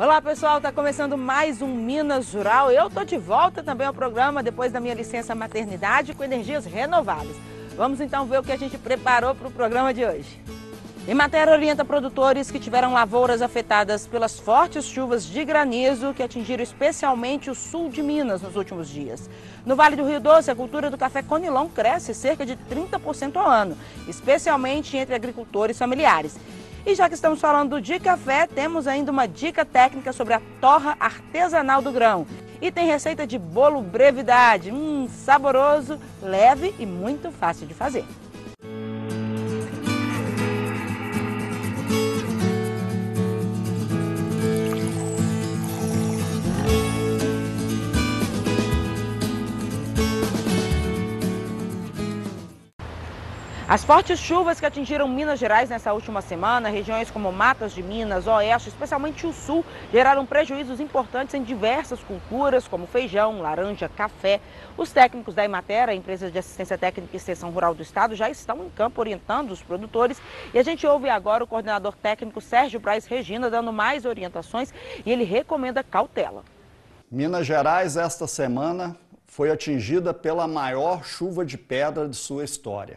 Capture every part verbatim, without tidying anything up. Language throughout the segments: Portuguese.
Olá pessoal, está começando mais um Minas Rural. Eu estou de volta também ao programa depois da minha licença maternidade com energias renováveis. Vamos então ver o que a gente preparou para o programa de hoje. Emater orienta produtores que tiveram lavouras afetadas pelas fortes chuvas de granizo que atingiram especialmente o sul de Minas nos últimos dias. No Vale do Rio Doce, a cultura do café conilon cresce cerca de trinta por cento ao ano, especialmente entre agricultores familiares. E já que estamos falando de café, temos ainda uma dica técnica sobre a torra artesanal do grão. E tem receita de bolo brevidade, hum, saboroso, leve e muito fácil de fazer. As fortes chuvas que atingiram Minas Gerais nessa última semana, regiões como Matas de Minas, Oeste, especialmente o Sul, geraram prejuízos importantes em diversas culturas, como feijão, laranja, café. Os técnicos da Emater, a empresa de assistência técnica e extensão rural do estado, já estão em campo orientando os produtores. E a gente ouve agora o coordenador técnico Sérgio Braz Regina dando mais orientações e ele recomenda cautela. Minas Gerais, esta semana, foi atingida pela maior chuva de pedra de sua história.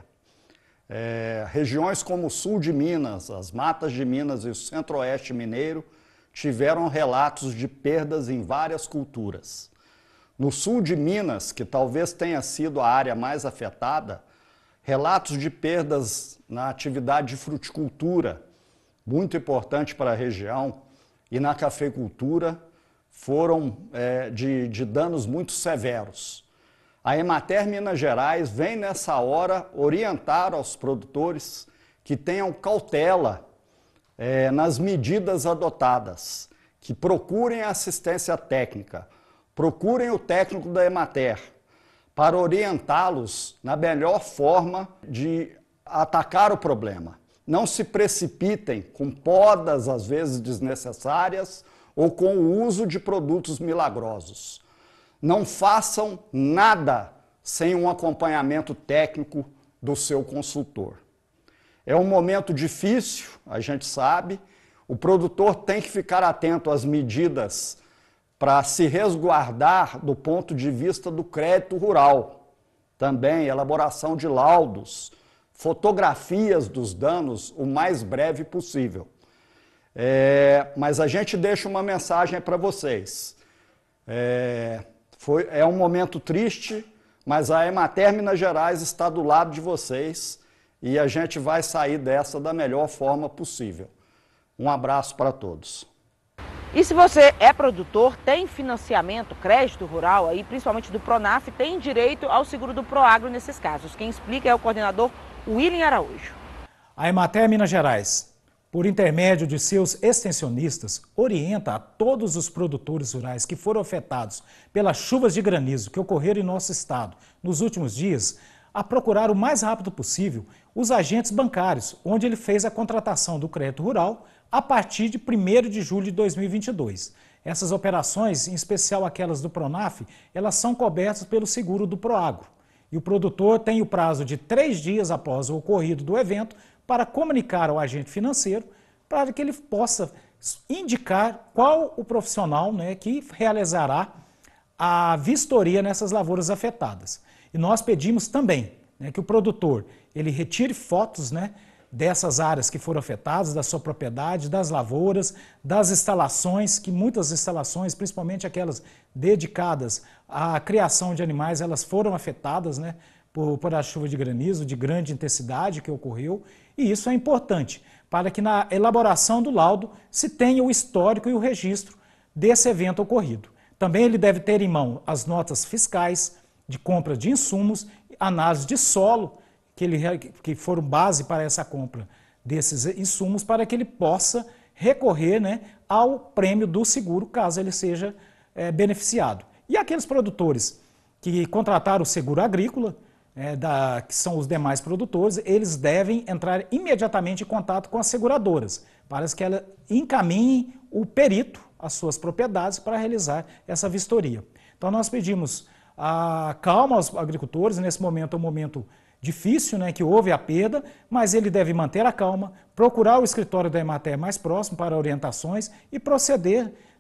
É, regiões como o sul de Minas, as Matas de Minas e o centro-oeste mineiro tiveram relatos de perdas em várias culturas. No sul de Minas, que talvez tenha sido a área mais afetada, relatos de perdas na atividade de fruticultura, muito importante para a região, e na cafeicultura, foram é, de, de danos muito severos. A Emater Minas Gerais vem nessa hora orientar aos produtores que tenham cautela é, nas medidas adotadas, que procurem assistência técnica, procurem o técnico da Emater para orientá-los na melhor forma de atacar o problema. Não se precipitem com podas, às vezes desnecessárias, ou com o uso de produtos milagrosos. Não façam nada sem um acompanhamento técnico do seu consultor. É um momento difícil, a gente sabe, o produtor tem que ficar atento às medidas para se resguardar do ponto de vista do crédito rural. Também elaboração de laudos, fotografias dos danos o mais breve possível. É, mas a gente deixa uma mensagem para vocês. É, Foi, é um momento triste, mas a Emater Minas Gerais está do lado de vocês e a gente vai sair dessa da melhor forma possível. Um abraço para todos. E se você é produtor, tem financiamento, crédito rural, aí, principalmente do Pronaf, tem direito ao seguro do Proagro nesses casos. Quem explica é o coordenador William Araújo. A Emater Minas Gerais, por intermédio de seus extensionistas, orienta a todos os produtores rurais que foram afetados pelas chuvas de granizo que ocorreram em nosso estado nos últimos dias a procurar o mais rápido possível os agentes bancários, onde ele fez a contratação do crédito rural a partir de primeiro de julho de dois mil e vinte e dois. Essas operações, em especial aquelas do Pronaf, elas são cobertas pelo seguro do Proagro. E o produtor tem o prazo de três dias após o ocorrido do evento para comunicar ao agente financeiro para que ele possa indicar qual o profissional, né, que realizará a vistoria nessas lavouras afetadas. E nós pedimos também, né, que o produtor ele retire fotos, né, dessas áreas que foram afetadas, da sua propriedade, das lavouras, das instalações, que muitas instalações, principalmente aquelas dedicadas à criação de animais, elas foram afetadas, né, por, por a chuva de granizo de grande intensidade que ocorreu. E isso é importante para que na elaboração do laudo se tenha o histórico e o registro desse evento ocorrido. Também ele deve ter em mão as notas fiscais de compra de insumos, análise de solo, que, ele, que foram base para essa compra desses insumos, para que ele possa recorrer, né, ao prêmio do seguro, caso ele seja é, beneficiado. E aqueles produtores que contrataram o seguro agrícola, É, da, que são os demais produtores, eles devem entrar imediatamente em contato com as seguradoras, para que elas encaminhem o perito às suas propriedades para realizar essa vistoria. Então nós pedimos a calma aos agricultores, nesse momento é um momento difícil, né, que houve a perda, mas ele deve manter a calma, procurar o escritório da Emater mais próximo para orientações e proceder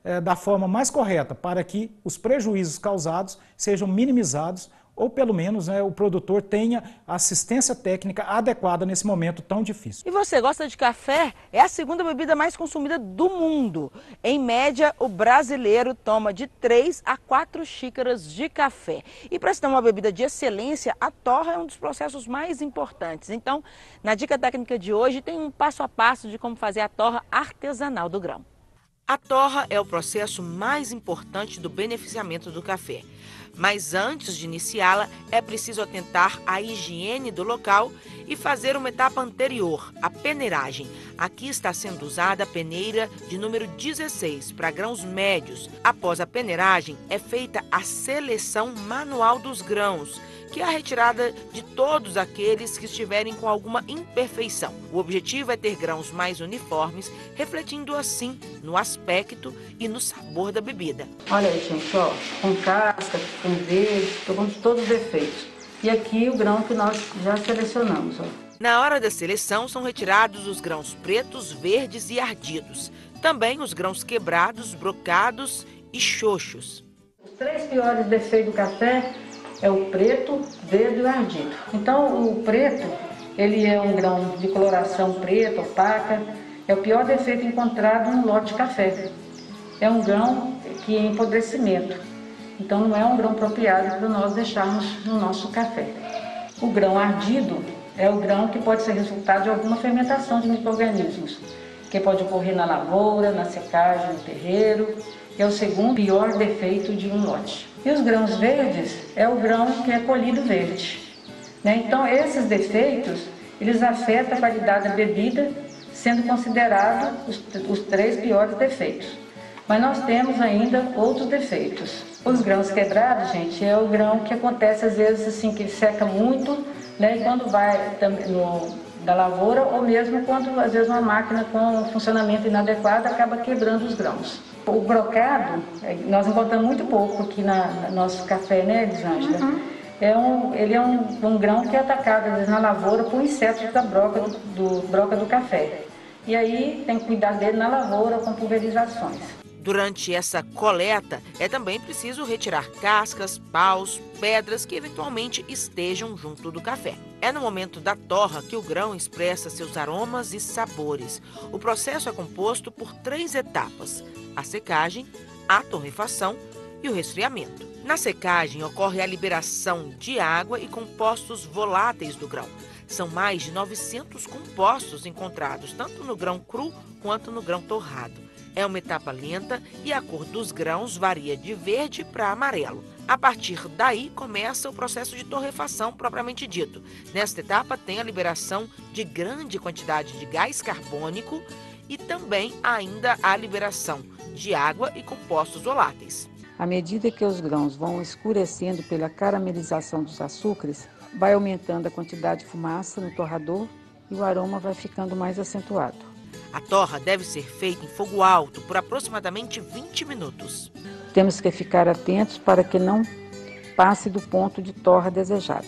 é, da forma mais correta para que os prejuízos causados sejam minimizados ou pelo menos né, o produtor tenha assistência técnica adequada nesse momento tão difícil. E você gosta de café? É a segunda bebida mais consumida do mundo. Em média, o brasileiro toma de três a quatro xícaras de café. E para se ter uma bebida de excelência, a torra é um dos processos mais importantes. Então, na dica técnica de hoje, tem um passo a passo de como fazer a torra artesanal do grão. A torra é o processo mais importante do beneficiamento do café. Mas antes de iniciá-la, é preciso atentar à higiene do local e fazer uma etapa anterior, a peneiragem. Aqui está sendo usada a peneira de número dezesseis para grãos médios. Após a peneiragem, é feita a seleção manual dos grãos, que é a retirada de todos aqueles que estiverem com alguma imperfeição. O objetivo é ter grãos mais uniformes, refletindo assim no aspecto e no sabor da bebida. Olha aí, gente, ó, com casca, com verde, tomamos todos os defeitos. E aqui o grão que nós já selecionamos, ó. Na hora da seleção são retirados os grãos pretos, verdes e ardidos. Também os grãos quebrados, brocados e xoxos. Os três piores defeitos do café é o preto, verde e o ardido. Então, o preto, ele é um grão de coloração preta, opaca. É o pior defeito encontrado no lote de café. É um grão que é empodrecimento. Então, não é um grão apropriado para nós deixarmos no nosso café. O grão ardido é o grão que pode ser resultado de alguma fermentação de micro-organismos, que pode ocorrer na lavoura, na secagem, no terreiro. É o segundo pior defeito de um lote. E os grãos verdes é o grão que é colhido verde. Né? Então, esses defeitos, eles afetam a qualidade da bebida, sendo considerados os, os três piores defeitos. Mas nós temos ainda outros defeitos. Os grãos quebrados, gente, é o grão que acontece às vezes assim, que seca muito, né? E quando vai no, da lavoura, ou mesmo quando às vezes uma máquina com funcionamento inadequado acaba quebrando os grãos. O brocado, nós encontramos muito pouco aqui na, no nosso café, né, Elisângela? Uhum. É um, ele é um, um grão que é atacado às vezes, na lavoura por insetos da broca do, do, broca do café. E aí tem que cuidar dele na lavoura com pulverizações. Durante essa coleta, é também preciso retirar cascas, paus, pedras que eventualmente estejam junto do café. É no momento da torra que o grão expressa seus aromas e sabores. O processo é composto por três etapas: a secagem, a torrefação e o resfriamento. Na secagem ocorre a liberação de água e compostos voláteis do grão. São mais de novecentos compostos encontrados tanto no grão cru quanto no grão torrado. É uma etapa lenta e a cor dos grãos varia de verde para amarelo. A partir daí começa o processo de torrefação propriamente dito. Nesta etapa tem a liberação de grande quantidade de gás carbônico e também ainda a liberação de água e compostos voláteis. À medida que os grãos vão escurecendo pela caramelização dos açúcares, vai aumentando a quantidade de fumaça no torrador e o aroma vai ficando mais acentuado. A torra deve ser feita em fogo alto por aproximadamente vinte minutos. Temos que ficar atentos para que não passe do ponto de torra desejado.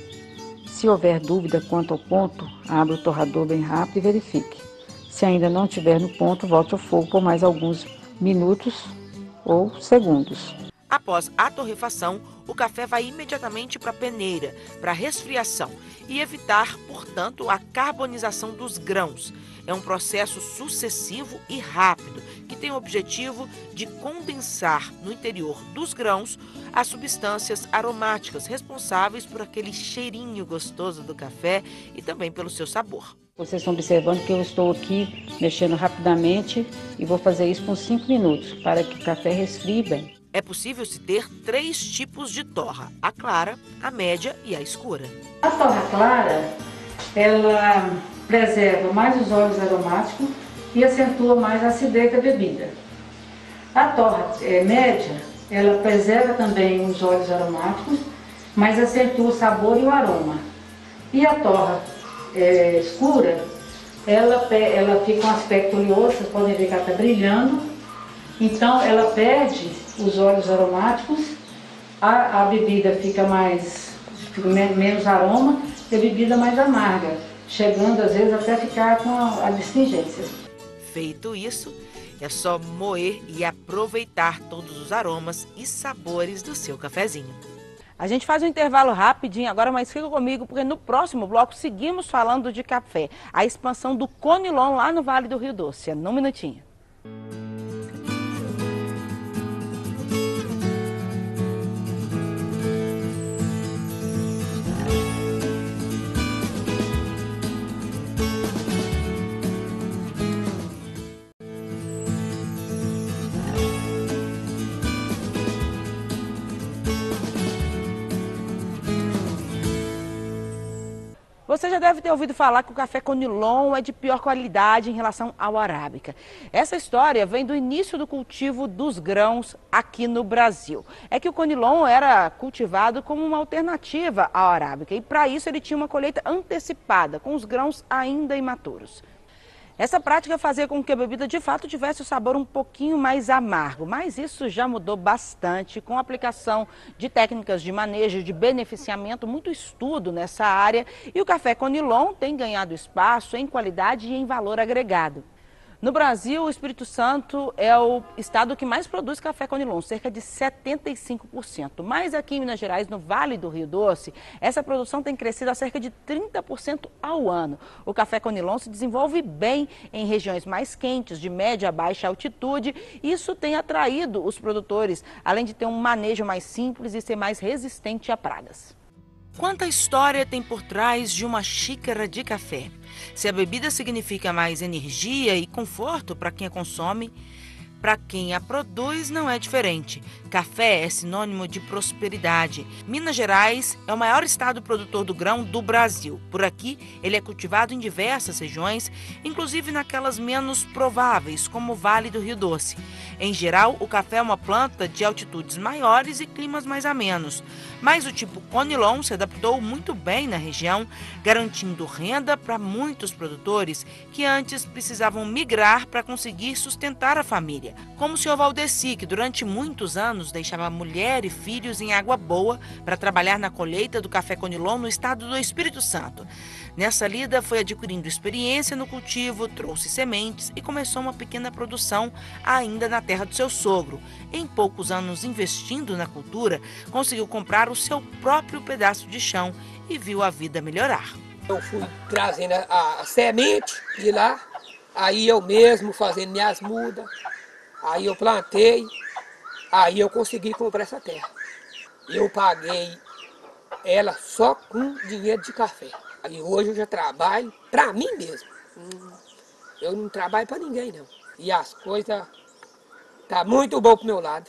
Se houver dúvida quanto ao ponto, abra o torrador bem rápido e verifique. Se ainda não estiver no ponto, volte ao fogo por mais alguns minutos ou segundos. Após a torrefação, o café vai imediatamente para a peneira, para a resfriação e evitar, portanto, a carbonização dos grãos. É um processo sucessivo e rápido, que tem o objetivo de condensar no interior dos grãos as substâncias aromáticas responsáveis por aquele cheirinho gostoso do café e também pelo seu sabor. Vocês estão observando que eu estou aqui mexendo rapidamente e vou fazer isso por cinco minutos, para que o café resfrie bem. É possível se ter três tipos de torra: a clara, a média e a escura. A torra clara, ela preserva mais os óleos aromáticos e acentua mais a acidez da bebida. A torra é, média, ela preserva também os óleos aromáticos, mas acentua o sabor e o aroma. E a torra é, escura, ela, ela fica com um aspecto oleoso, vocês podem ver que ela está brilhando, então ela perde os óleos aromáticos, a, a bebida fica mais, fica menos aroma e a bebida mais amarga, chegando às vezes até ficar com a, a astringência. Feito isso, É só moer e aproveitar todos os aromas e sabores do seu cafezinho. A gente faz um intervalo rapidinho agora, mas fica comigo, porque no próximo bloco seguimos falando de café. A expansão do Conilon lá no Vale do Rio Doce. É num minutinho. Você já deve ter ouvido falar que o café Conilon é de pior qualidade em relação ao arábica. Essa história vem do início do cultivo dos grãos aqui no Brasil. É que o Conilon era cultivado como uma alternativa ao arábica e para isso ele tinha uma colheita antecipada, com os grãos ainda imaturos. Essa prática fazia com que a bebida de fato tivesse o sabor um pouquinho mais amargo, mas isso já mudou bastante com a aplicação de técnicas de manejo, de beneficiamento, muito estudo nessa área, e o café Conilon tem ganhado espaço em qualidade e em valor agregado. No Brasil, o Espírito Santo é o estado que mais produz café Conilon, cerca de setenta e cinco por cento. Mas aqui em Minas Gerais, no Vale do Rio Doce, essa produção tem crescido a cerca de trinta por cento ao ano. O café Conilon se desenvolve bem em regiões mais quentes, de média a baixa altitude. Isso tem atraído os produtores, além de ter um manejo mais simples e ser mais resistente a pragas. Quanta história tem por trás de uma xícara de café? Se a bebida significa mais energia e conforto para quem a consome, para quem a produz não é diferente. Café é sinônimo de prosperidade. Minas Gerais é o maior estado produtor do grão do Brasil. Por aqui, ele é cultivado em diversas regiões, inclusive naquelas menos prováveis, como o Vale do Rio Doce. Em geral, o café é uma planta de altitudes maiores e climas mais amenos. Mas o tipo Conilon se adaptou muito bem na região, garantindo renda para muitos produtores que antes precisavam migrar para conseguir sustentar a família. Como o senhor Valdeci, que durante muitos anos deixava mulher e filhos em Água Boa para trabalhar na colheita do café Conilon no estado do Espírito Santo. Nessa lida foi adquirindo experiência no cultivo, trouxe sementes e começou uma pequena produção ainda na terra do seu sogro. Em poucos anos investindo na cultura, conseguiu comprar o seu próprio pedaço de chão e viu a vida melhorar. Eu fui trazendo a, a semente de lá, aí eu mesmo fazendo minhas mudas, aí eu plantei, aí eu consegui comprar essa terra. Eu paguei ela só com dinheiro de café. Aí hoje eu já trabalho para mim mesmo. Eu não trabalho para ninguém não. E as coisas tá muito bom pro meu lado.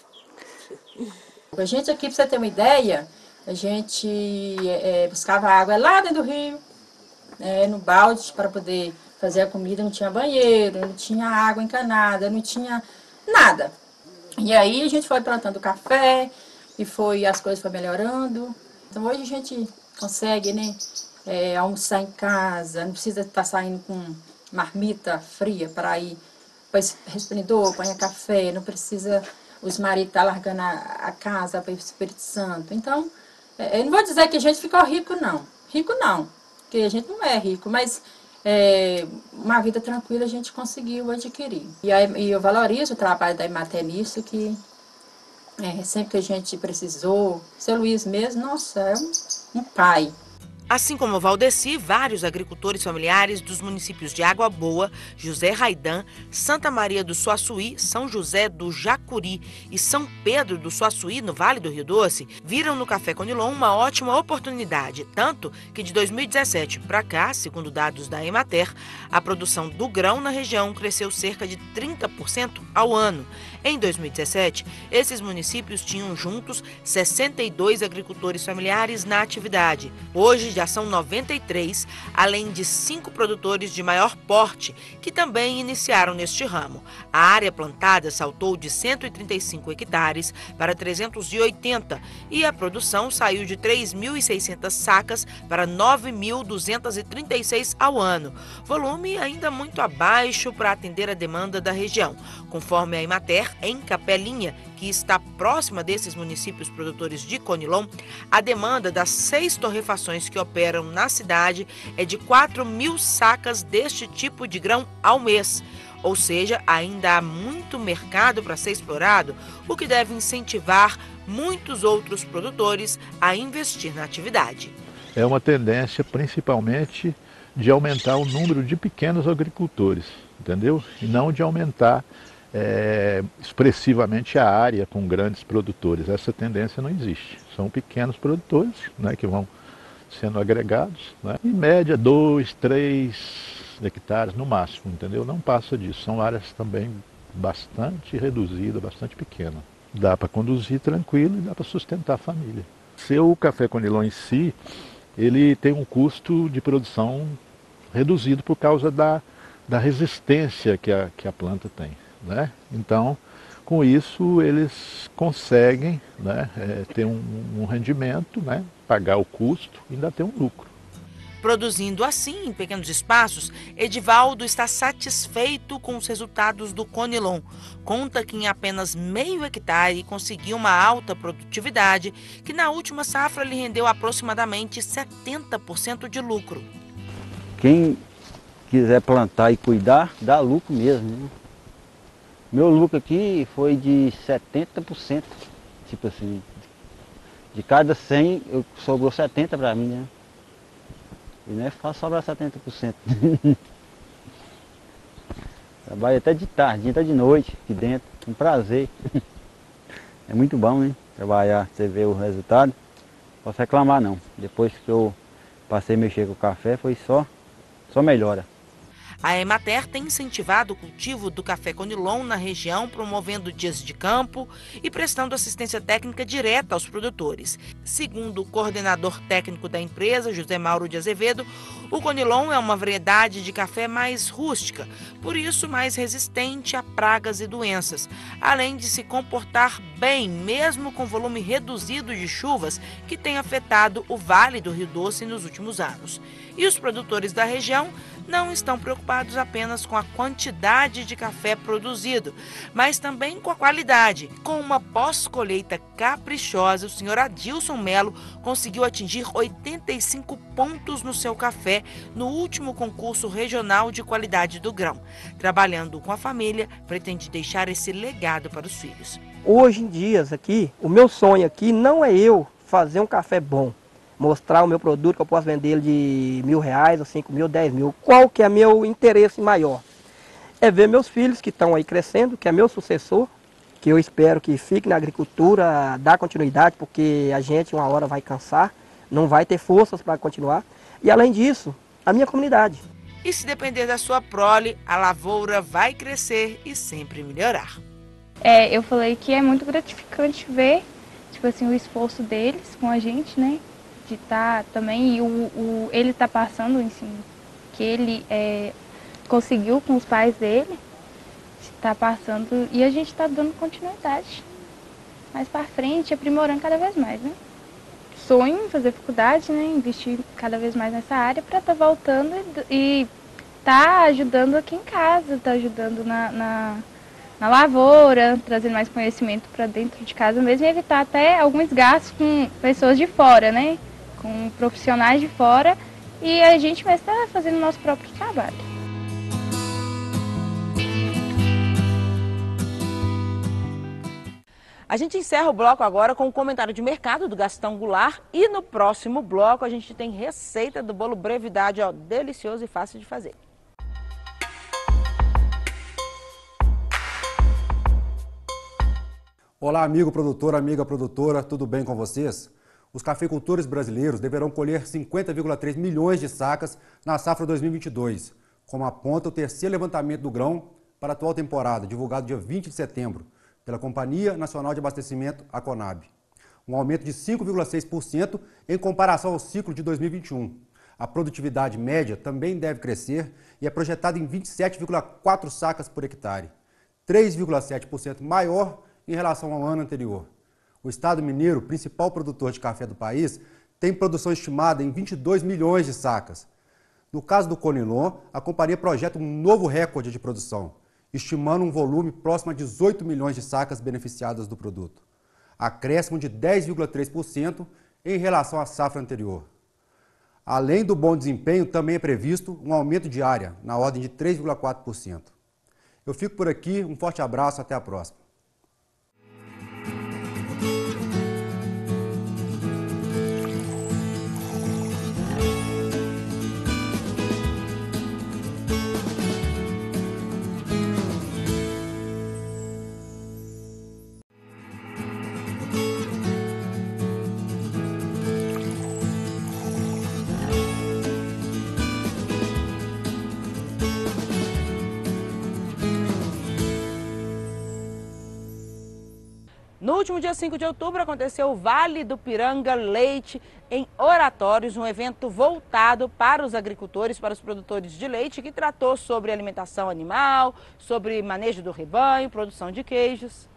A gente aqui, para você ter uma ideia, a gente é, buscava água lá dentro do rio, é, no balde, para poder fazer a comida. Não tinha banheiro, não tinha água encanada, não tinha nada. E aí a gente foi plantando café e foi, as coisas foram melhorando. Então hoje a gente consegue, né, é, almoçar em casa, não precisa estar saindo com marmita fria para ir para o resplendor, apanhar café, não precisa os maridos estar largando a, a casa para ir para o Espírito Santo. Então, é, eu não vou dizer que a gente ficou rico, não. Rico não, porque a gente não é rico, mas é, uma vida tranquila a gente conseguiu adquirir. E, aí, e eu valorizo o trabalho da Emater nisso, que é, sempre que a gente precisou, o seu Luiz mesmo, nossa, é um, um pai. Assim como o Valdeci, vários agricultores familiares dos municípios de Água Boa, José Raidã, Santa Maria do Suaçuí, São José do Jacuri e São Pedro do Suaçuí, no Vale do Rio Doce, viram no café Conilon uma ótima oportunidade, tanto que de dois mil e dezessete para cá, segundo dados da Emater, a produção do grão na região cresceu cerca de trinta por cento ao ano. Em dois mil e dezessete, esses municípios tinham juntos sessenta e dois agricultores familiares na atividade. Hoje já são noventa e três, além de cinco produtores de maior porte, que também iniciaram neste ramo. A área plantada saltou de cento e trinta e cinco hectares para trezentos e oitenta e a produção saiu de três mil e seiscentas sacas para nove mil duzentas e trinta e seis ao ano. Volume ainda muito abaixo para atender a demanda da região. Conforme a Emater, em Capelinha, que está próxima desses municípios produtores de Conilon, a demanda das seis torrefações que operam na cidade é de quatro mil sacas deste tipo de grão ao mês. Ou seja, ainda há muito mercado para ser explorado, o que deve incentivar muitos outros produtores a investir na atividade. É uma tendência principalmente de aumentar o número de pequenos agricultores, entendeu? E não de aumentar é, expressivamente a área com grandes produtores. Essa tendência não existe. São pequenos produtores, né, que vão sendo agregados, né, em média dois, três hectares no máximo, entendeu? Não passa disso. São áreas também bastante reduzidas, bastante pequenas. Dá para conduzir tranquilo e dá para sustentar a família. Seu café Conilon em si, ele tem um custo de produção reduzido por causa da, da resistência que a, que a planta tem, né? Então, com isso, eles conseguem, né, é, ter um, um rendimento, né, pagar o custo e ainda ter um lucro. Produzindo assim, em pequenos espaços, Edivaldo está satisfeito com os resultados do Conilon. Conta que em apenas meio hectare conseguiu uma alta produtividade, que na última safra lhe rendeu aproximadamente setenta por cento de lucro. Quem quiser plantar e cuidar, dá lucro mesmo, né? Meu lucro aqui foi de setenta por cento, tipo assim, de cada cem eu, sobrou setenta para mim, né? E não é fácil sobrar setenta por cento. Trabalho até de tarde, até de noite, aqui dentro, um prazer. É muito bom, né? Trabalhar, você vê o resultado, não posso reclamar não. Depois que eu passei a mexer com o café, foi só, só melhora. A Emater tem incentivado o cultivo do café Conilon na região, promovendo dias de campo e prestando assistência técnica direta aos produtores. Segundo o coordenador técnico da empresa, José Mauro de Azevedo, o Conilon é uma variedade de café mais rústica, por isso mais resistente a pragas e doenças, além de se comportar bem, mesmo com volume reduzido de chuvas que tem afetado o Vale do Rio Doce nos últimos anos. E os produtores da região não estão preocupados apenas com a quantidade de café produzido, mas também com a qualidade. Com uma pós-colheita caprichosa, o senhor Adilson Melo conseguiu atingir oitenta e cinco pontos no seu café no último concurso regional de qualidade do grão. Trabalhando com a família, pretende deixar esse legado para os filhos. Hoje em dia, aqui, o meu sonho aqui não é eu fazer um café bom, mostrar o meu produto que eu posso vender ele de mil reais, ou cinco mil, dez mil. Qual que é meu interesse maior? É ver meus filhos que estão aí crescendo, que é meu sucessor, que eu espero que fique na agricultura, dar continuidade, porque a gente uma hora vai cansar, não vai ter forças para continuar. E além disso, a minha comunidade. E se depender da sua prole, a lavoura vai crescer e sempre melhorar. É, eu falei que é muito gratificante ver, tipo assim, o esforço deles com a gente, né? De estar tá, também, e o, o, ele está passando o ensino que ele é, conseguiu com os pais dele, está passando, e a gente está dando continuidade mais para frente, aprimorando cada vez mais, né? Sonho em fazer faculdade, né? Investir cada vez mais nessa área para estar tá voltando e tá ajudando aqui em casa, tá ajudando na, na, na lavoura, trazendo mais conhecimento para dentro de casa mesmo e evitar até alguns gastos com pessoas de fora, né? Com profissionais de fora, e a gente vai estar fazendo o nosso próprio trabalho. A gente encerra o bloco agora com o comentário de mercado do Gastão Goulart, e no próximo bloco a gente tem receita do bolo Brevidade, ó, delicioso e fácil de fazer. Olá, amigo produtor, amiga produtora, tudo bem com vocês? Os cafeicultores brasileiros deverão colher cinquenta vírgula três milhões de sacas na safra dois mil e vinte e dois, como aponta o terceiro levantamento do grão para a atual temporada, divulgado dia vinte de setembro, pela Companhia Nacional de Abastecimento, a Conab. Um aumento de cinco vírgula seis por cento em comparação ao ciclo de dois mil e vinte e um. A produtividade média também deve crescer e é projetada em vinte e sete vírgula quatro sacas por hectare, três vírgula sete por cento maior em relação ao ano anterior. O estado mineiro, principal produtor de café do país, tem produção estimada em vinte e dois milhões de sacas. No caso do Conilon, a companhia projeta um novo recorde de produção, estimando um volume próximo a dezoito milhões de sacas beneficiadas do produto, acréscimo de dez vírgula três por cento em relação à safra anterior. Além do bom desempenho, também é previsto um aumento de área, na ordem de três vírgula quatro por cento. Eu fico por aqui, um forte abraço, até a próxima. No último dia cinco de outubro aconteceu o Vale do Piranga Leite em Oratórios, um evento voltado para os agricultores, para os produtores de leite, que tratou sobre alimentação animal, sobre manejo do rebanho, produção de queijos.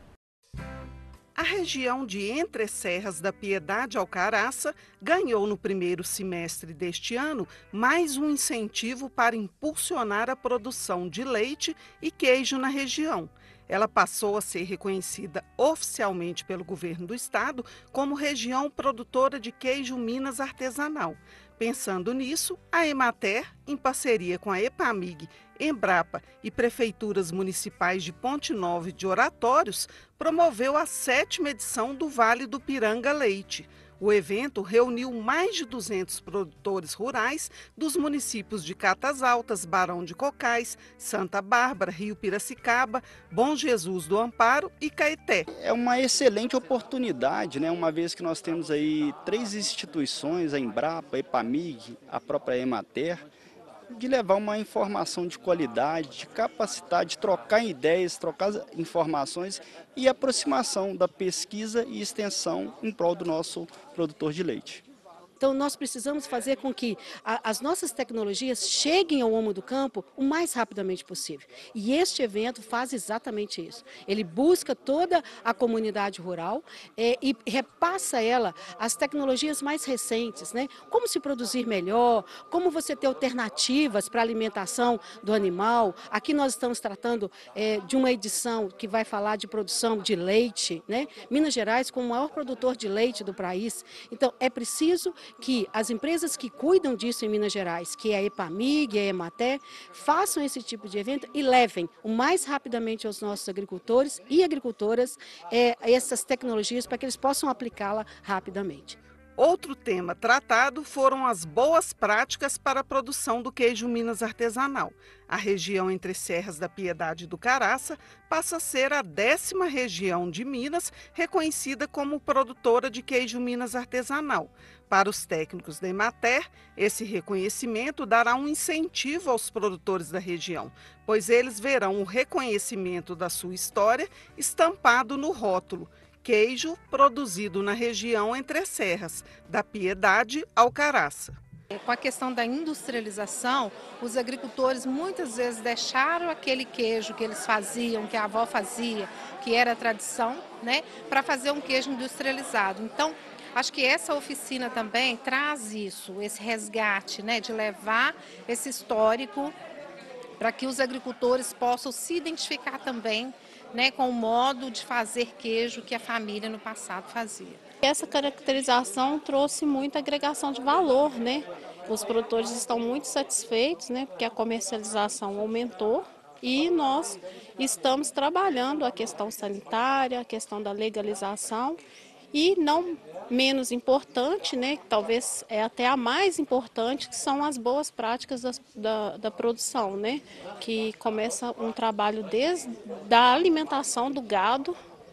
A região de Entre Serras da Piedade ao Caraça ganhou no primeiro semestre deste ano mais um incentivo para impulsionar a produção de leite e queijo na região. Ela passou a ser reconhecida oficialmente pelo governo do estado como região produtora de queijo Minas artesanal. Pensando nisso, a Emater, em parceria com a Epamig, Embrapa e prefeituras municipais de Ponte Nova e de Oratórios, promoveu a sétima edição do Vale do Piranga Leite. O evento reuniu mais de duzentos produtores rurais dos municípios de Catas Altas, Barão de Cocais, Santa Bárbara, Rio Piracicaba, Bom Jesus do Amparo e Caeté. É uma excelente oportunidade, né? Uma vez que nós temos aí três instituições, a Embrapa, a Epamig, a própria Emater, de levar uma informação de qualidade, de capacitar, de trocar ideias, trocar informações e aproximação da pesquisa e extensão em prol do nosso produtor de leite. Então, nós precisamos fazer com que a, as nossas tecnologias cheguem ao homem do campo o mais rapidamente possível. E este evento faz exatamente isso. Ele busca toda a comunidade rural é, e repassa a ela as tecnologias mais recentes, né? Como se produzir melhor, como você ter alternativas para a alimentação do animal. Aqui nós estamos tratando é, de uma edição que vai falar de produção de leite, né? Minas Gerais, como o maior produtor de leite do país. Então, é preciso que as empresas que cuidam disso em Minas Gerais, que é a Epamig e a Emater, façam esse tipo de evento e levem o mais rapidamente aos nossos agricultores e agricultoras é, essas tecnologias para que eles possam aplicá-la rapidamente. Outro tema tratado foram as boas práticas para a produção do queijo Minas artesanal. A região Entre Serras da Piedade e do Caraça passa a ser a décima região de Minas reconhecida como produtora de queijo Minas artesanal. Para os técnicos da Emater, esse reconhecimento dará um incentivo aos produtores da região, pois eles verão o reconhecimento da sua história estampado no rótulo. Queijo produzido na região Entre Serras, da Piedade ao Caraça. Com a questão da industrialização, os agricultores muitas vezes deixaram aquele queijo que eles faziam, que a avó fazia, que era a tradição, né, para fazer um queijo industrializado. Então, acho que essa oficina também traz isso, esse resgate, né, de levar esse histórico para que os agricultores possam se identificar também, né, com o modo de fazer queijo que a família no passado fazia. Essa caracterização trouxe muita agregação de valor, né? Os produtores estão muito satisfeitos, né, porque a comercialização aumentou e nós estamos trabalhando a questão sanitária, a questão da legalização e não menos importante, né, talvez é até a mais importante, que são as boas práticas da, da, da produção, né, que começa um trabalho desde da alimentação do gado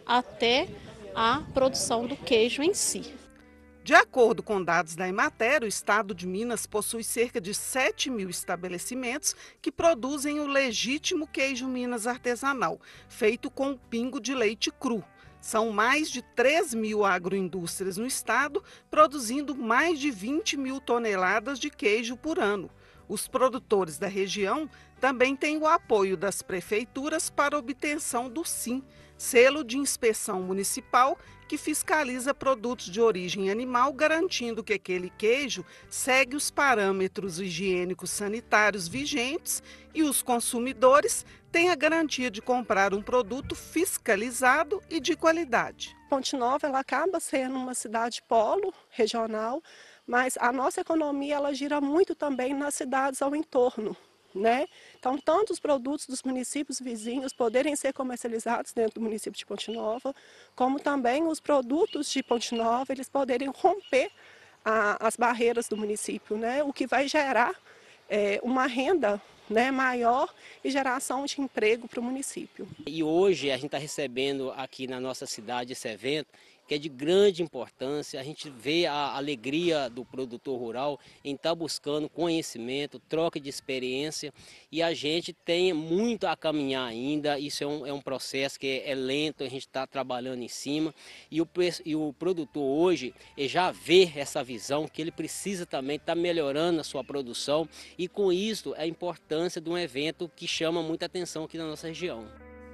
até a produção do queijo em si. De acordo com dados da Emater, o estado de Minas possui cerca de sete mil estabelecimentos que produzem o legítimo queijo Minas artesanal, feito com pingo de leite cru. São mais de três mil agroindústrias no estado, produzindo mais de vinte mil toneladas de queijo por ano. Os produtores da região também têm o apoio das prefeituras para a obtenção do SIM, selo de inspeção municipal, que fiscaliza produtos de origem animal, garantindo que aquele queijo segue os parâmetros higiênicos sanitários vigentes e os consumidores têm a garantia de comprar um produto fiscalizado e de qualidade. Ponte Nova ela acaba sendo uma cidade polo regional, mas a nossa economia ela gira muito também nas cidades ao entorno, né? Então, tanto os produtos dos municípios vizinhos poderem ser comercializados dentro do município de Ponte Nova, como também os produtos de Ponte Nova, eles poderem romper a, as barreiras do município, né? O que vai gerar é, uma renda, né, maior e geração de emprego para o município. E hoje a gente está recebendo aqui na nossa cidade esse evento, que é de grande importância. A gente vê a alegria do produtor rural em estar buscando conhecimento, troca de experiência, e a gente tem muito a caminhar ainda. Isso é um, é um processo que é, é lento, a gente está trabalhando em cima, e o, e o produtor hoje já vê essa visão que ele precisa também estar melhorando a sua produção, e com isso a importância de um evento que chama muita atenção aqui na nossa região.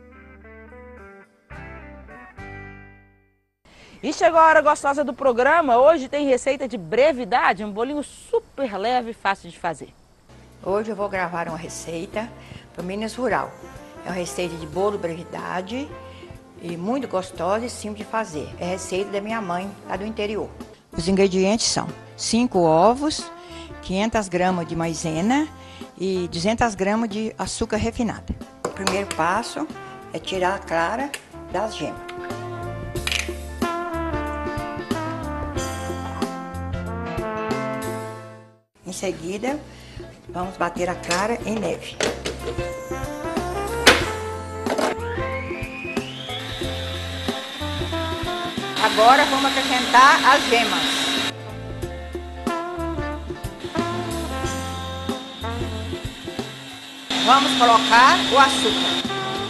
E chegou a hora gostosa do programa. Hoje tem receita de brevidade, um bolinho super leve e fácil de fazer. Hoje eu vou gravar uma receita para Minas Rural. É uma receita de bolo brevidade e muito gostosa e simples de fazer. É receita da minha mãe, lá do interior. Os ingredientes são cinco ovos, quinhentas gramas de maisena e duzentas gramas de açúcar refinado. O primeiro passo é tirar a clara das gemas. Em seguida, vamos bater a clara em neve. Agora vamos acrescentar as gemas. Vamos colocar o açúcar.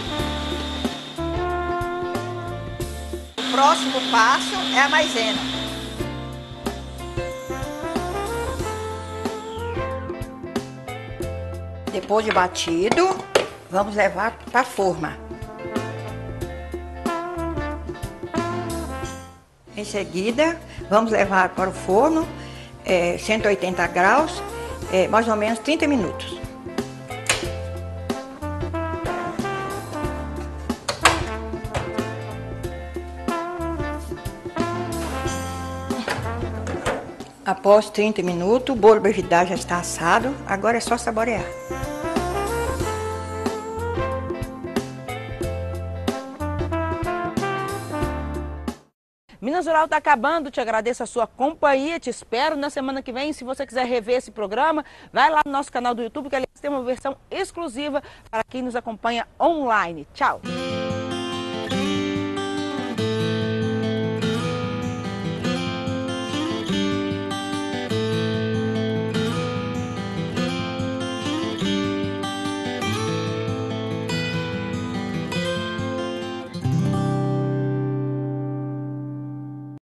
O próximo passo é a maisena. Depois de batido, vamos levar para a forma. Em seguida, vamos levar para o forno, é, cento e oitenta graus, é, mais ou menos trinta minutos. Após trinta minutos, o bolo brevidade já está assado, agora é só saborear. Minas Rural está acabando, te agradeço a sua companhia, te espero na semana que vem. Se você quiser rever esse programa, vai lá no nosso canal do YouTube, que aliás tem uma versão exclusiva para quem nos acompanha online. Tchau!